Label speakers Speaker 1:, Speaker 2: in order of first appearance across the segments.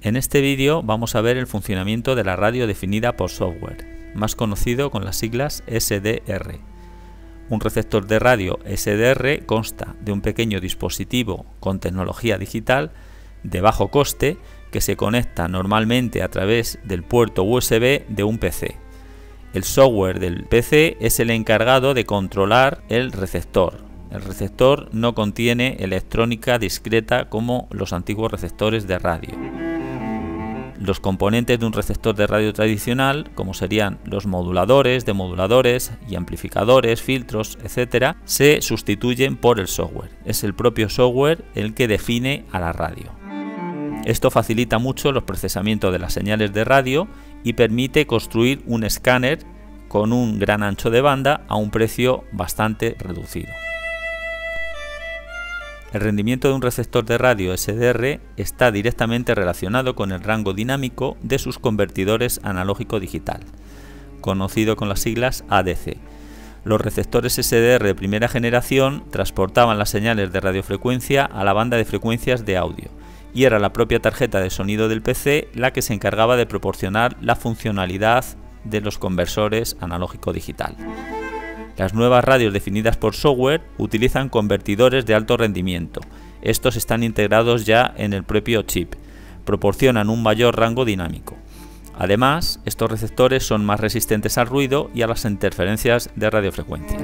Speaker 1: En este vídeo vamos a ver el funcionamiento de la radio definida por software, más conocido con las siglas SDR. Un receptor de radio SDR consta de un pequeño dispositivo con tecnología digital de bajo coste que se conecta normalmente a través del puerto USB de un PC. El software del PC es el encargado de controlar el receptor. El receptor no contiene electrónica discreta como los antiguos receptores de radio. Los componentes de un receptor de radio tradicional, como serían los moduladores, demoduladores y amplificadores, filtros, etc., se sustituyen por el software. Es el propio software el que define a la radio. Esto facilita mucho los procesamientos de las señales de radio y permite construir un escáner con un gran ancho de banda a un precio bastante reducido. El rendimiento de un receptor de radio SDR está directamente relacionado con el rango dinámico de sus convertidores analógico-digital, conocido con las siglas ADC. Los receptores SDR de primera generación transportaban las señales de radiofrecuencia a la banda de frecuencias de audio, y era la propia tarjeta de sonido del PC la que se encargaba de proporcionar la funcionalidad de los conversores analógico-digital. Las nuevas radios definidas por software utilizan convertidores de alto rendimiento. Estos están integrados ya en el propio chip. Proporcionan un mayor rango dinámico. Además, estos receptores son más resistentes al ruido y a las interferencias de radiofrecuencia.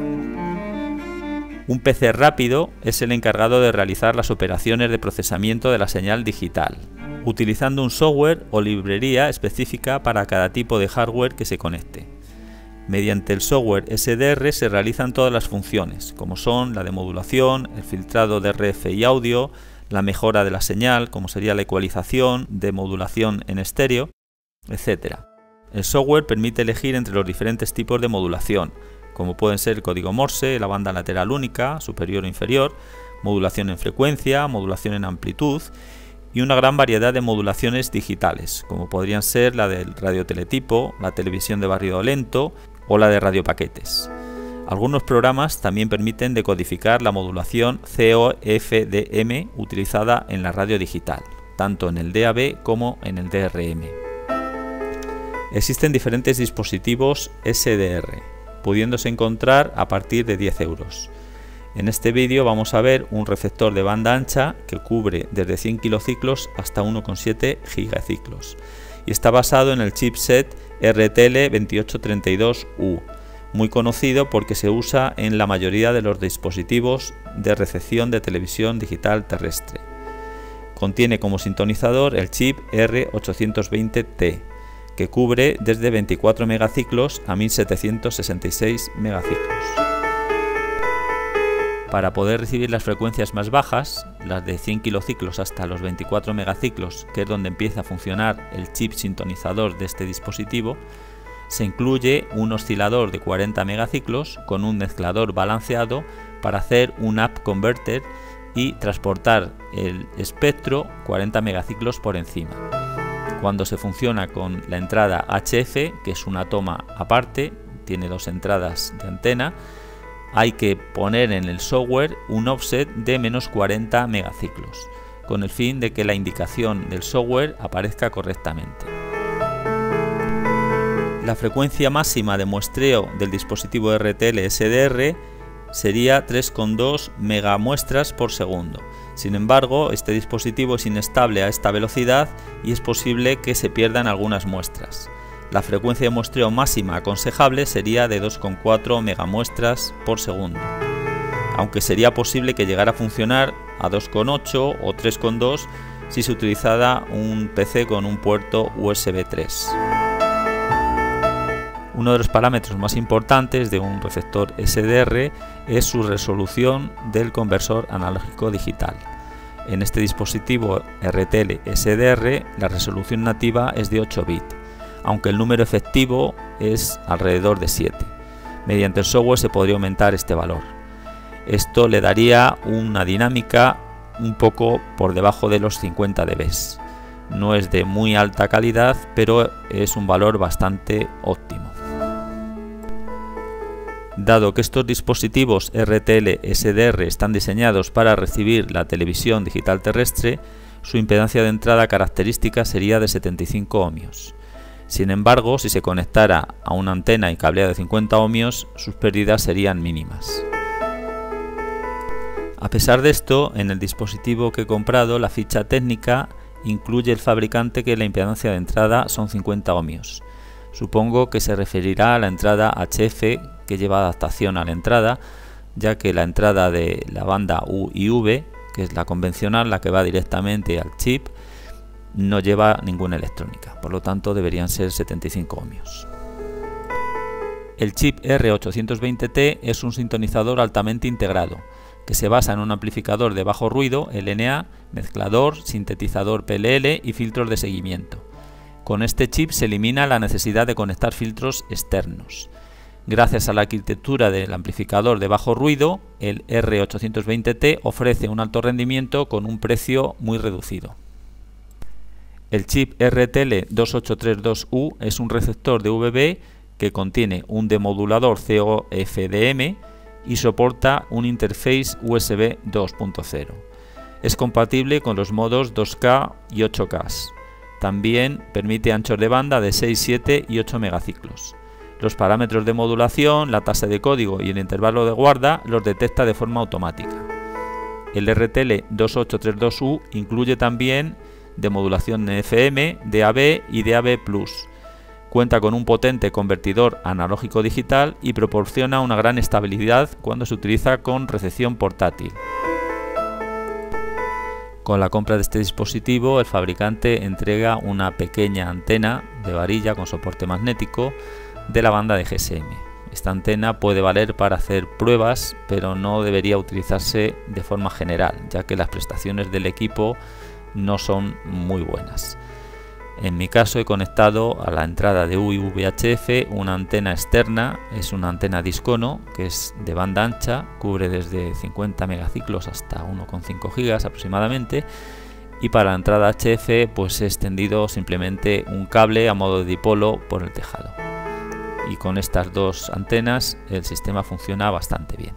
Speaker 1: Un PC rápido es el encargado de realizar las operaciones de procesamiento de la señal digital, utilizando un software o librería específica para cada tipo de hardware que se conecte. Mediante el software SDR se realizan todas las funciones, como son la demodulación, el filtrado de RF y audio, la mejora de la señal, como sería la ecualización, demodulación en estéreo, etc. El software permite elegir entre los diferentes tipos de modulación, como pueden ser el código Morse, la banda lateral única, superior o inferior, modulación en frecuencia, modulación en amplitud, y una gran variedad de modulaciones digitales, como podrían ser la del radioteletipo, la televisión de barrido lento o la de radiopaquetes. Algunos programas también permiten decodificar la modulación COFDM utilizada en la radio digital, tanto en el DAB como en el DRM. Existen diferentes dispositivos SDR, pudiéndose encontrar a partir de 10 euros. En este vídeo vamos a ver un receptor de banda ancha que cubre desde 100 kilociclos hasta 1,7 gigaciclos y está basado en el chipset RTL2832U, muy conocido porque se usa en la mayoría de los dispositivos de recepción de televisión digital terrestre. Contiene como sintonizador el chip R820T, que cubre desde 24 megaciclos a 1766 megaciclos. Para poder recibir las frecuencias más bajas, las de 100 kilociclos hasta los 24 megaciclos, que es donde empieza a funcionar el chip sintonizador de este dispositivo, se incluye un oscilador de 40 megaciclos con un mezclador balanceado para hacer un up converter y transportar el espectro 40 megaciclos por encima. Cuando se funciona con la entrada HF, que es una toma aparte, tiene dos entradas de antena, hay que poner en el software un offset de menos 40 megaciclos, con el fin de que la indicación del software aparezca correctamente. La frecuencia máxima de muestreo del dispositivo RTL SDR sería 3,2 megamuestras por segundo. Sin embargo, este dispositivo es inestable a esta velocidad y es posible que se pierdan algunas muestras. La frecuencia de muestreo máxima aconsejable sería de 2,4 megamuestras por segundo, aunque sería posible que llegara a funcionar a 2,8 o 3,2 si se utilizara un PC con un puerto USB 3. Uno de los parámetros más importantes de un receptor SDR es su resolución del conversor analógico digital. En este dispositivo RTL SDR la resolución nativa es de 8 bits, aunque el número efectivo es alrededor de 7. Mediante el software se podría aumentar este valor. Esto le daría una dinámica un poco por debajo de los 50 dB. No es de muy alta calidad, pero es un valor bastante óptimo. Dado que estos dispositivos RTL SDR están diseñados para recibir la televisión digital terrestre, su impedancia de entrada característica sería de 75 ohmios. Sin embargo, si se conectara a una antena y cableado de 50 ohmios, sus pérdidas serían mínimas. A pesar de esto, en el dispositivo que he comprado, la ficha técnica incluye el fabricante que la impedancia de entrada son 50 ohmios. Supongo que se referirá a la entrada HF, que lleva adaptación a la entrada, ya que la entrada de la banda U y V, que es la convencional, la que va directamente al chip, no lleva ninguna electrónica, por lo tanto deberían ser 75 ohmios. El chip R820T es un sintonizador altamente integrado, que se basa en un amplificador de bajo ruido, LNA, mezclador, sintetizador PLL y filtros de seguimiento. Con este chip se elimina la necesidad de conectar filtros externos. Gracias a la arquitectura del amplificador de bajo ruido, el R820T ofrece un alto rendimiento con un precio muy reducido. El chip RTL2832U es un receptor de VB que contiene un demodulador COFDM y soporta un interface USB 2.0. Es compatible con los modos 2K y 8K. También permite anchos de banda de 6, 7 y 8 megaciclos. Los parámetros de modulación, la tasa de código y el intervalo de guarda los detecta de forma automática. El RTL2832U incluye también de modulación FM, DAB y DAB+. Cuenta con un potente convertidor analógico digital y proporciona una gran estabilidad cuando se utiliza con recepción portátil. Con la compra de este dispositivo, el fabricante entrega una pequeña antena de varilla con soporte magnético de la banda de GSM. Esta antena puede valer para hacer pruebas, pero no debería utilizarse de forma general, ya que las prestaciones del equipo no son muy buenas. En mi caso he conectado a la entrada de U y VHF una antena externa, es una antena discono que es de banda ancha, cubre desde 50 megaciclos hasta 1,5 gigas aproximadamente, y para la entrada HF pues he extendido simplemente un cable a modo de dipolo por el tejado. Y con estas dos antenas el sistema funciona bastante bien.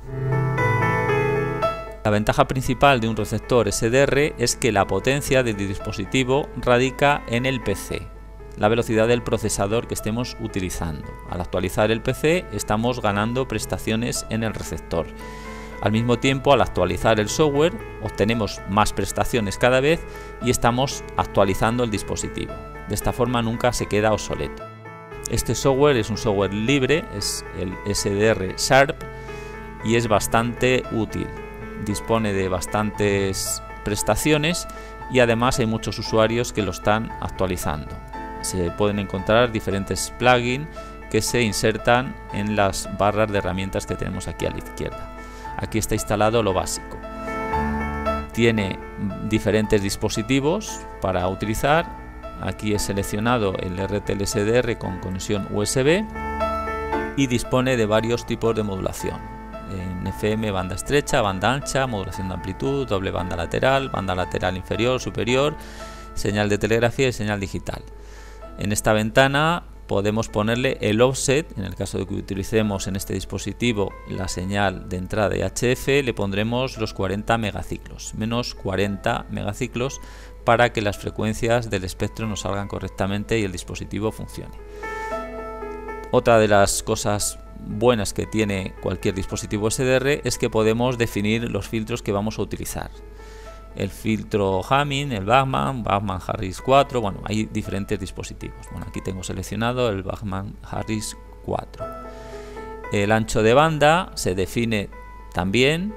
Speaker 1: La ventaja principal de un receptor SDR es que la potencia del dispositivo radica en el PC, la velocidad del procesador que estemos utilizando. Al actualizar el PC estamos ganando prestaciones en el receptor. Al mismo tiempo, al actualizar el software obtenemos más prestaciones cada vez y estamos actualizando el dispositivo. De esta forma nunca se queda obsoleto. Este software es un software libre, es el SDR Sharp y es bastante útil. Dispone de bastantes prestaciones y además hay muchos usuarios que lo están actualizando. Se pueden encontrar diferentes plugins que se insertan en las barras de herramientas que tenemos aquí a la izquierda. Aquí está instalado lo básico. Tiene diferentes dispositivos para utilizar. Aquí he seleccionado el RTL SDR con conexión USB y dispone de varios tipos de modulación. En FM banda estrecha, banda ancha, modulación de amplitud, doble banda lateral inferior, superior, señal de telegrafía y señal digital. En esta ventana podemos ponerle el offset, en el caso de que utilicemos en este dispositivo la señal de entrada de HF, le pondremos los 40 megaciclos, menos 40 megaciclos, para que las frecuencias del espectro nos salgan correctamente y el dispositivo funcione. Otra de las cosas buenas que tiene cualquier dispositivo SDR es que podemos definir los filtros que vamos a utilizar. El filtro Hamming, el Bachmann Harris 4, bueno, hay diferentes dispositivos. Bueno, aquí tengo seleccionado el Bachmann Harris 4. El ancho de banda se define también.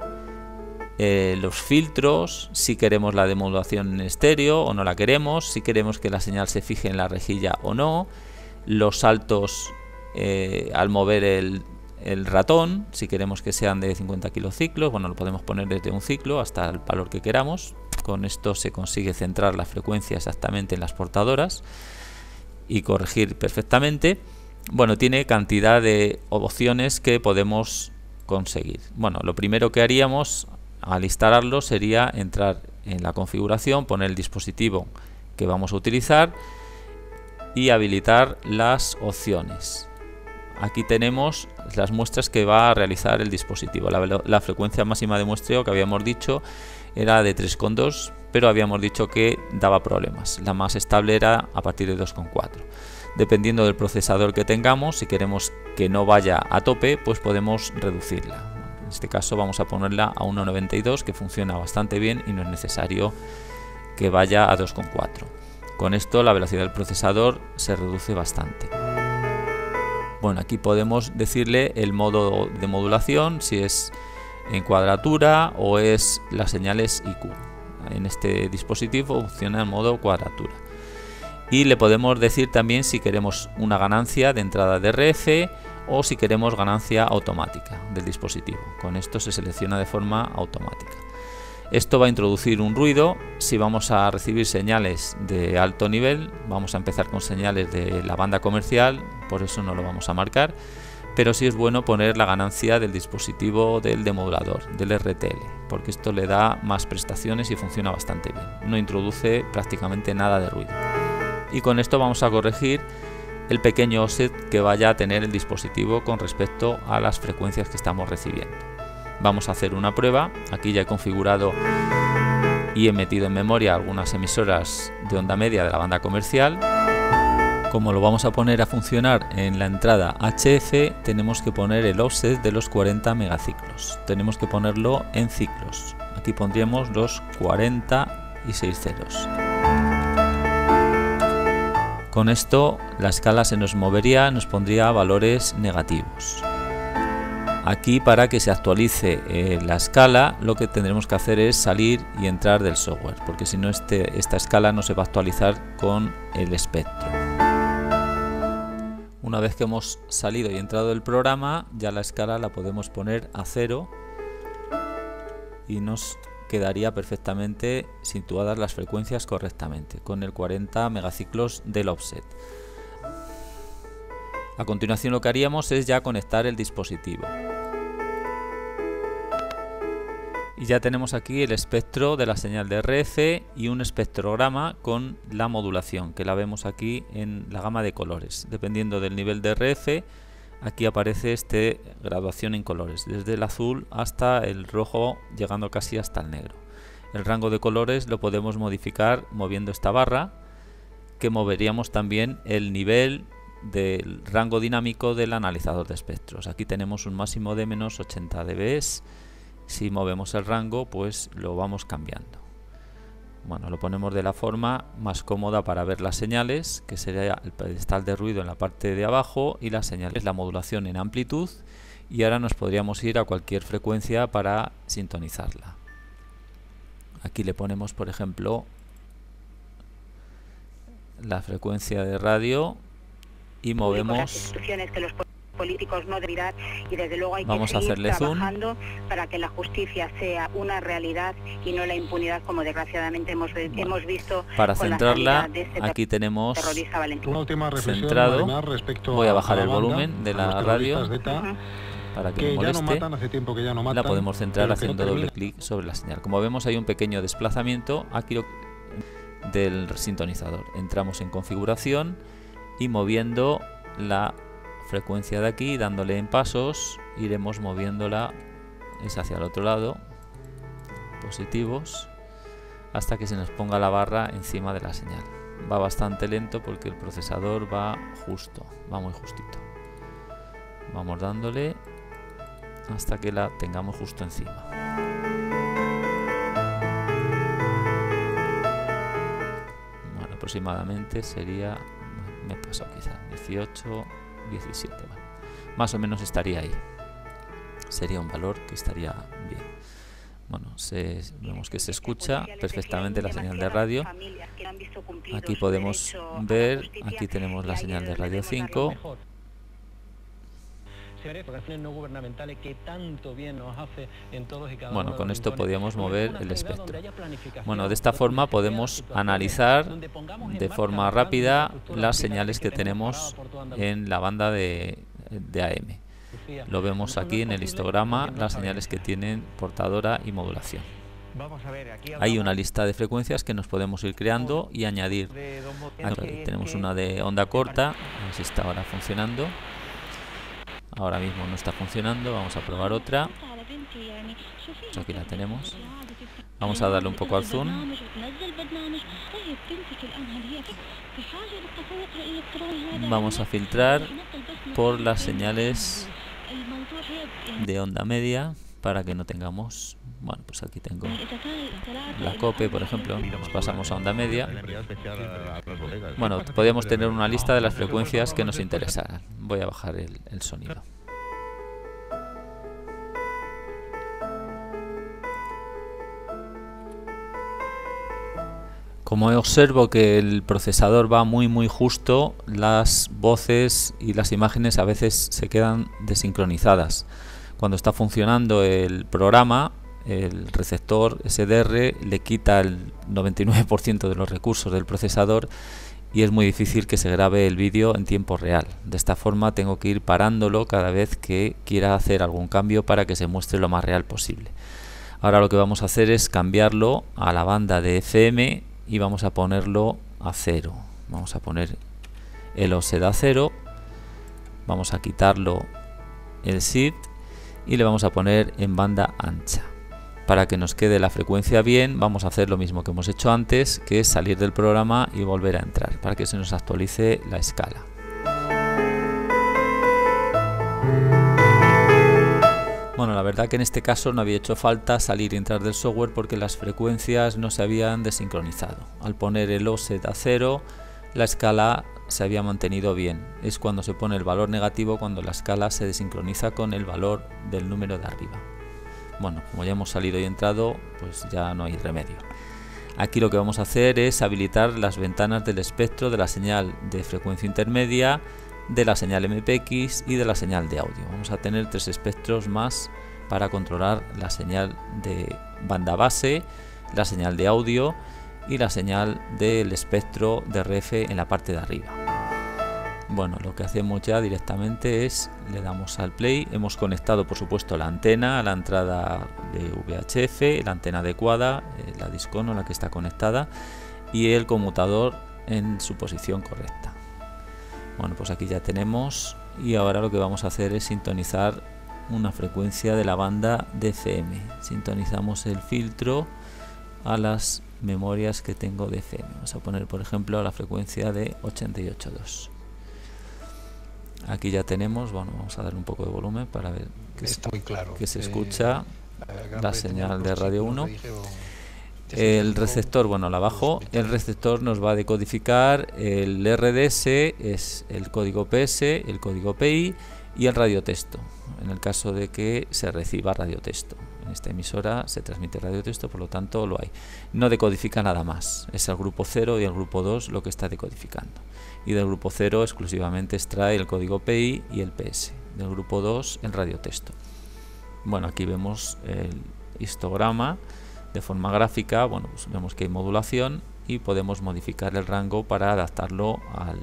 Speaker 1: Los filtros, si queremos la demodulación en estéreo o no la queremos, si queremos que la señal se fije en la rejilla o no, los saltos al mover el ratón, si queremos que sean de 50 kilociclos, bueno, lo podemos poner desde un ciclo hasta el valor que queramos. Con esto se consigue centrar la frecuencia exactamente en las portadoras y corregir perfectamente. Bueno, tiene cantidad de opciones que podemos conseguir. Bueno, lo primero que haríamos al instalarlo sería entrar en la configuración, poner el dispositivo que vamos a utilizar y habilitar las opciones. Aquí tenemos las muestras que va a realizar el dispositivo. La frecuencia máxima de muestreo que habíamos dicho era de 3,2 pero habíamos dicho que daba problemas. La más estable era a partir de 2,4. Dependiendo del procesador que tengamos, si queremos que no vaya a tope, pues podemos reducirla. En este caso vamos a ponerla a 1,92, que funciona bastante bien y no es necesario que vaya a 2,4. Con esto la velocidad del procesador se reduce bastante. Bueno, aquí podemos decirle el modo de modulación, si es en cuadratura o es las señales IQ. En este dispositivo funciona en modo cuadratura. Y le podemos decir también si queremos una ganancia de entrada de RF o si queremos ganancia automática del dispositivo. Con esto se selecciona de forma automática. Esto va a introducir un ruido. Si vamos a recibir señales de alto nivel, vamos a empezar con señales de la banda comercial, por eso no lo vamos a marcar, pero sí es bueno poner la ganancia del dispositivo del demodulador, del RTL, porque esto le da más prestaciones y funciona bastante bien. No introduce prácticamente nada de ruido. Y con esto vamos a corregir el pequeño offset que vaya a tener el dispositivo con respecto a las frecuencias que estamos recibiendo. Vamos a hacer una prueba. Aquí ya he configurado y he metido en memoria algunas emisoras de onda media de la banda comercial. Como lo vamos a poner a funcionar en la entrada HF, tenemos que poner el offset de los 40 megaciclos. Tenemos que ponerlo en ciclos. Aquí pondríamos los 40 y 6 ceros. Con esto la escala se nos movería, nos pondría valores negativos. Aquí, para que se actualice la escala, lo que tendremos que hacer es salir y entrar del software, porque si no esta escala no se va a actualizar con el espectro. Una vez que hemos salido y entrado del programa, ya la escala la podemos poner a 0 y nos quedaría perfectamente situadas las frecuencias correctamente, con el 40 megaciclos del offset. A continuación lo que haríamos es ya conectar el dispositivo. Y ya tenemos aquí el espectro de la señal de RF y un espectrograma con la modulación, que la vemos aquí en la gama de colores. Dependiendo del nivel de RF, aquí aparece graduación en colores, desde el azul hasta el rojo, llegando casi hasta el negro. El rango de colores lo podemos modificar moviendo esta barra, que moveríamos también el nivel del rango dinámico del analizador de espectros. Aquí tenemos un máximo de menos 80 dB. Si movemos el rango, pues lo vamos cambiando. Bueno, lo ponemos de la forma más cómoda para ver las señales, que sería el pedestal de ruido en la parte de abajo y las señales, la modulación en amplitud, y ahora nos podríamos ir a cualquier frecuencia para sintonizarla. Aquí le ponemos, por ejemplo, la frecuencia de radio y movemos.
Speaker 2: Políticos no deberán, y desde luego hay
Speaker 1: vamos
Speaker 2: que seguir
Speaker 1: a hacerle
Speaker 2: trabajando para que la justicia sea una realidad y no la impunidad, como desgraciadamente hemos visto.
Speaker 1: Para centrarla, aquí tenemos centrado. Voy a bajar el volumen de la radio para que no moleste. La podemos centrar haciendo doble clic sobre la señal. Como vemos, hay un pequeño desplazamiento aquí del sintonizador. Entramos en configuración y moviendo la frecuencia de aquí, dándole en pasos, iremos moviéndola hacia el otro lado, positivos, hasta que se nos ponga la barra encima de la señal. Va bastante lento porque el procesador va justo, va muy justito. Vamos dándole hasta que la tengamos justo encima. Bueno, aproximadamente sería, me he pasado quizás 18, 17, bueno, más o menos estaría ahí. Sería un valor que estaría bien. Bueno, vemos que se escucha perfectamente la señal de radio. Aquí podemos ver, aquí tenemos la señal de radio 5. Bueno, con esto podíamos mover el espectro. Bueno, de esta forma podemos analizar de forma rápida las señales que tenemos en la banda de AM. Lo vemos aquí en el histograma, las señales que tienen portadora y modulación. Hay una lista de frecuencias que nos podemos ir creando y añadir. Aquí tenemos una de onda corta, a ver si está ahora funcionando. Ahora mismo no está funcionando, vamos a probar otra. Pues aquí la tenemos. Vamos a darle un poco al zoom. Vamos a filtrar por las señales de onda media para que no tengamos... Bueno, pues aquí tengo la COPE, por ejemplo. Nos pasamos a onda media. Bueno, podríamos tener una lista de las frecuencias que nos interesaran. Voy a bajar el sonido. Como observo que el procesador va muy justo, las voces y las imágenes a veces se quedan desincronizadas. Cuando está funcionando el programa, el receptor SDR le quita el 99% de los recursos del procesador y es muy difícil que se grabe el vídeo en tiempo real. De esta forma tengo que ir parándolo cada vez que quiera hacer algún cambio para que se muestre lo más real posible. Ahora lo que vamos a hacer es cambiarlo a la banda de FM y vamos a ponerlo a 0. Vamos a poner el offset a 0. Vamos a quitarlo el shift y le vamos a poner en banda ancha. Para que nos quede la frecuencia bien, vamos a hacer lo mismo que hemos hecho antes, que es salir del programa y volver a entrar, para que se nos actualice la escala. Bueno, la verdad que en este caso no había hecho falta salir y entrar del software porque las frecuencias no se habían desincronizado. Al poner el offset a 0, la escala se había mantenido bien. Es cuando se pone el valor negativo cuando la escala se desincroniza con el valor del número de arriba. Bueno, como ya hemos salido y entrado, pues ya no hay remedio. Aquí lo que vamos a hacer es habilitar las ventanas del espectro de la señal de frecuencia intermedia, de la señal MPX y de la señal de audio. Vamos a tener 3 espectros más para controlar la señal de banda base, la señal de audio y la señal del espectro de RF en la parte de arriba. Bueno, lo que hacemos ya directamente es le damos al play. Hemos conectado por supuesto la antena a la entrada de VHF, la antena adecuada, la discono en la que está conectada y el conmutador en su posición correcta. Bueno, pues aquí ya tenemos y ahora lo que vamos a hacer es sintonizar una frecuencia de la banda de FM. Sintonizamos el filtro a las memorias que tengo de FM. Vamos a poner por ejemplo la frecuencia de 88.2. Aquí ya tenemos, bueno, vamos a darle un poco de volumen para ver que, que se escucha la señal de radio 1. El receptor, bueno, la bajo. El receptor nos va a decodificar el RDS, es el código PS, el código PI y el radiotexto, en el caso de que se reciba radiotexto. En esta emisora se transmite radiotexto, por lo tanto lo hay. No decodifica nada más, es el grupo 0 y el grupo 2 lo que está decodificando. Y del grupo 0 exclusivamente extrae el código PI y el PS. Del grupo 2 el radiotexto. Bueno, aquí vemos el histograma de forma gráfica. Bueno, pues vemos que hay modulación y podemos modificar el rango para adaptarlo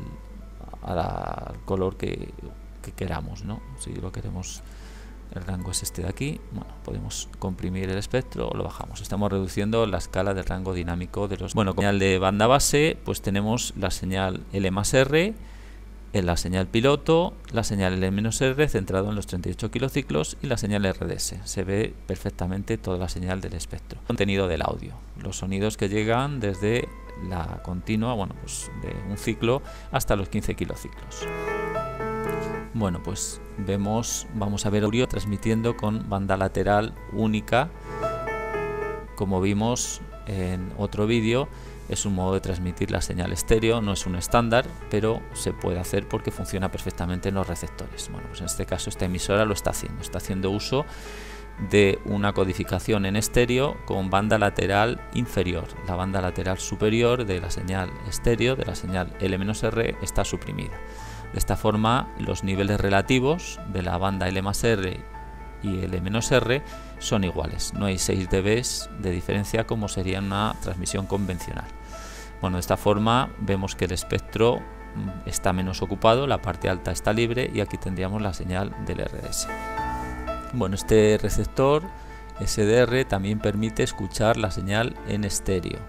Speaker 1: al color que queramos, ¿no? Si lo queremos, el rango es este de aquí, bueno, podemos comprimir el espectro o lo bajamos. Estamos reduciendo la escala del rango dinámico de los... Bueno, con señal de banda base, pues tenemos la señal L+R, la señal piloto, la señal L-R centrado en los 38 kilociclos y la señal RDS. Se ve perfectamente toda la señal del espectro. Contenido del audio, los sonidos que llegan desde la continua, bueno, pues de un ciclo hasta los 15 kilociclos. Bueno, pues vamos a ver audio transmitiendo con banda lateral única. Como vimos en otro vídeo, es un modo de transmitir la señal estéreo, no es un estándar, pero se puede hacer porque funciona perfectamente en los receptores. Bueno, pues en este caso esta emisora lo está haciendo uso de una codificación en estéreo con banda lateral inferior. La banda lateral superior de la señal estéreo, de la señal L-R, está suprimida. De esta forma, los niveles relativos de la banda L+R y L-R son iguales. No hay 6 dB de diferencia como sería una transmisión convencional. Bueno, de esta forma vemos que el espectro está menos ocupado, la parte alta está libre y aquí tendríamos la señal del RDS. Bueno, este receptor SDR también permite escuchar la señal en estéreo.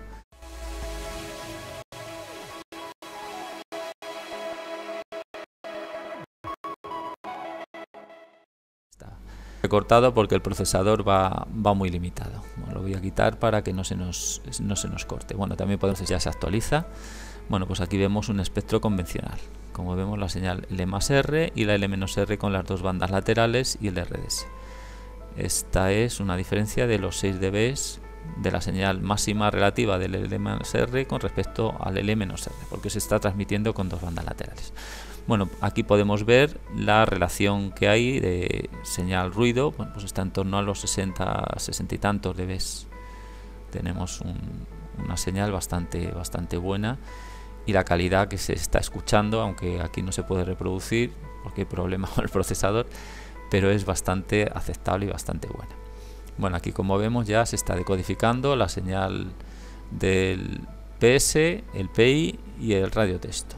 Speaker 1: Recortado porque el procesador va muy limitado. Bueno, lo voy a quitar para que no se nos corte. Bueno, también podemos, ya se actualiza. Bueno, pues aquí vemos un espectro convencional. Como vemos, la señal L+R y la L-R con las dos bandas laterales y el RDS. Esta es una diferencia de los 6 dB de la señal máxima relativa del L+R con respecto al L-R, porque se está transmitiendo con dos bandas laterales. Bueno, aquí podemos ver la relación que hay de señal ruido. Bueno, pues está en torno a los 60 y tantos dB. Tenemos una señal bastante buena, y la calidad que se está escuchando, aunque aquí no se puede reproducir porque hay problemas con el procesador, pero es bastante aceptable y bastante buena. Bueno, aquí como vemos ya se está decodificando la señal del PS, el PI y el radiotexto.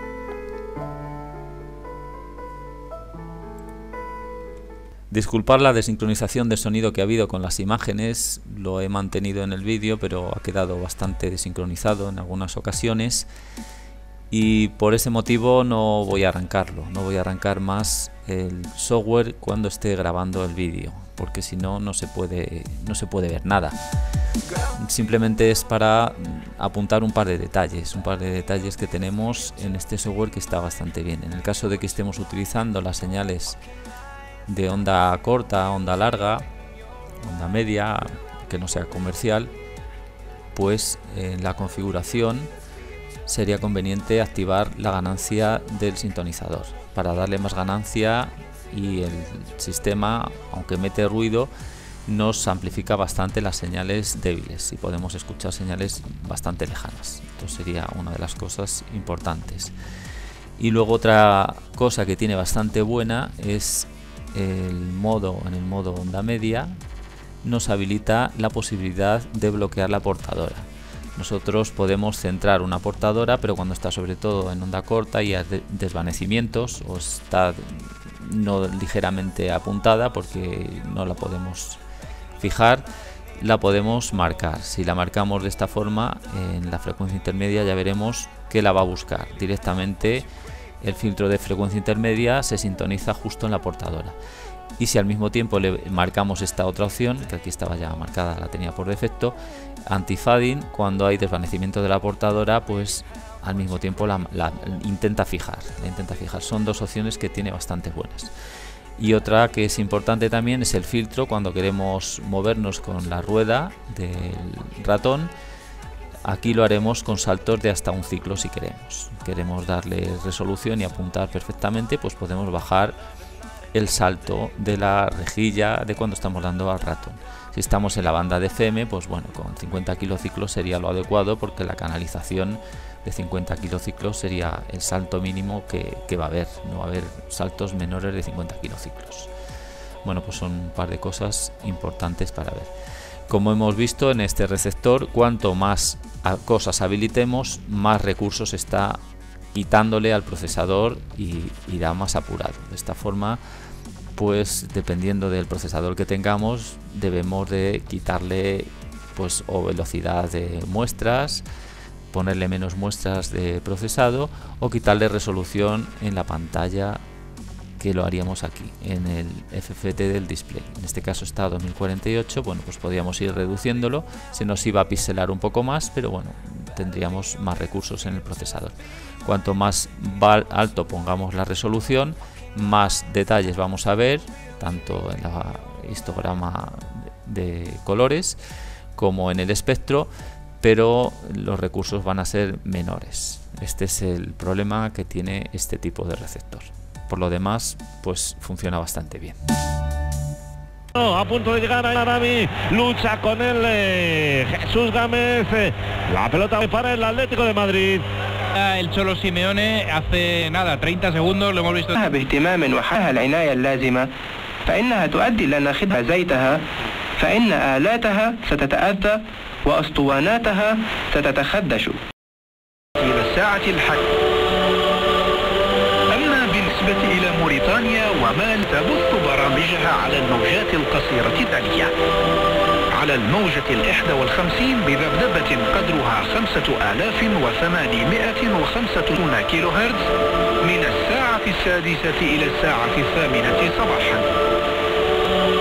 Speaker 1: Disculpar la desincronización de sonido que ha habido con las imágenes, lo he mantenido en el vídeo, pero ha quedado bastante desincronizado en algunas ocasiones, y por ese motivo no voy a arrancarlo, no voy a arrancar más el software cuando esté grabando el vídeo, porque si no, no se puede ver nada. Simplemente es para apuntar un par de detalles que tenemos en este software que está bastante bien. En el caso de que estemos utilizando las señales de onda corta, onda larga, onda media, que no sea comercial, pues en la configuración sería conveniente activar la ganancia del sintonizador para darle más ganancia, y el sistema, aunque mete ruido, nos amplifica bastante las señales débiles y podemos escuchar señales bastante lejanas. Esto sería una de las cosas importantes. Y luego otra cosa que tiene bastante buena es en el modo onda media, nos habilita la posibilidad de bloquear la portadora. Nosotros podemos centrar una portadora, pero cuando está sobre todo en onda corta y hay desvanecimientos, o está no ligeramente apuntada porque no la podemos fijar, la podemos marcar. Si la marcamos de esta forma en la frecuencia intermedia, ya veremos que la va a buscar directamente. El filtro de frecuencia intermedia se sintoniza justo en la portadora, y si al mismo tiempo le marcamos esta otra opción, que aquí estaba ya marcada, la tenía por defecto, anti-fading, cuando hay desvanecimiento de la portadora, pues al mismo tiempo la intenta fijar. Son dos opciones que tiene bastante buenas. Y otra que es importante también es el filtro cuando queremos movernos con la rueda del ratón. Aquí lo haremos con saltos de hasta un ciclo. Si queremos darle resolución y apuntar perfectamente, pues podemos bajar el salto de la rejilla de cuando estamos dando al ratón. Si estamos en la banda de FM, pues bueno, con 50 kilociclos sería lo adecuado, porque la canalización de 50 kilociclos sería el salto mínimo que va a haber. No va a haber saltos menores de 50 kilociclos. Bueno, pues son un par de cosas importantes para ver. Como hemos visto en este receptor, cuanto más cosas habilitemos, más recursos está quitándole al procesador y irá más apurado. De esta forma, pues dependiendo del procesador que tengamos, debemos de quitarle pues o velocidad de muestras, ponerle menos muestras de procesado, o quitarle resolución en la pantalla, que lo haríamos aquí en el FFT del display. En este caso está a 2048. Bueno, pues podríamos ir reduciéndolo, se nos iba a pixelar un poco más, pero bueno, tendríamos más recursos en el procesador. Cuanto más alto pongamos la resolución, más detalles vamos a ver, tanto en el histograma de colores como en el espectro, pero los recursos van a ser menores. Este es el problema que tiene este tipo de receptor. Por lo demás, pues funciona bastante bien.
Speaker 3: A punto de llegar a Arami, lucha con él Jesús Gámez, la pelota para el Atlético de Madrid.
Speaker 4: El Cholo Simeone hace nada, 30 segundos lo hemos visto.
Speaker 5: باهتمام وحاها العناية اللازمة فإنها تؤدي لأن خدها زيتها فإن آلاتها ستتأذى وأسطواناتها ستتخدش. إلى الساعة الحق. أما بالنسبة إلى موريتانيا ومال تبث برامجها على الموجات القصيرة التالية. على الموجة 51 بذبذبة قدرها 5865 كيلو هرتز من الساعة 6 إلى الساعة 8 صباحا.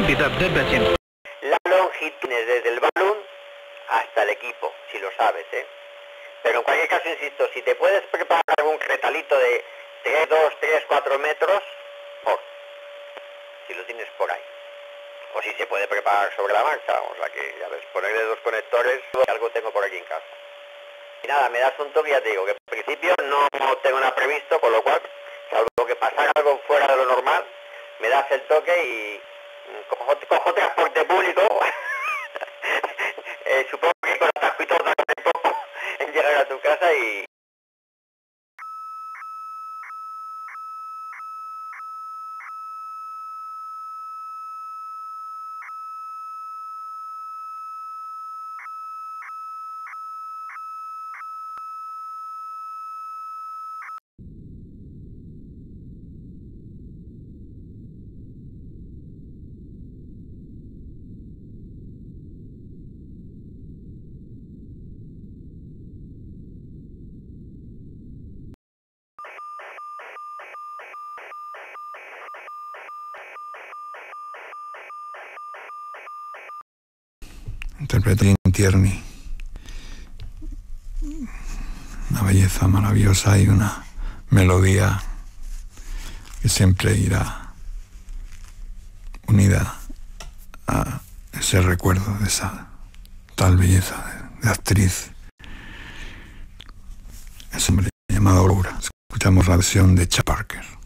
Speaker 5: بذبذبة.
Speaker 6: La longitud desde el balón hasta el equipo, si lo sabes, Pero en cualquier caso, insisto, si te puedes preparar algún retalito de 3, 2, 3, 4 metros, mejor. Si lo tienes por ahí. O si se puede preparar sobre la marcha, vamos, a que, ya ves, ponerle 2 conectores, algo tengo por aquí en casa. Y nada, me das un toque y ya te digo que en principio no tengo nada previsto, con lo cual, salvo que pasara algo fuera de lo normal, me das el toque y cojo transporte público. Supongo que con atasco y todo tarde poco en llegar a tu casa y...
Speaker 7: Interpreta Tierney, una belleza maravillosa y una melodía que siempre irá unida a ese recuerdo de esa tal belleza de actriz, ese hombre llamado Laura. Escuchamos la versión de Cha Parker.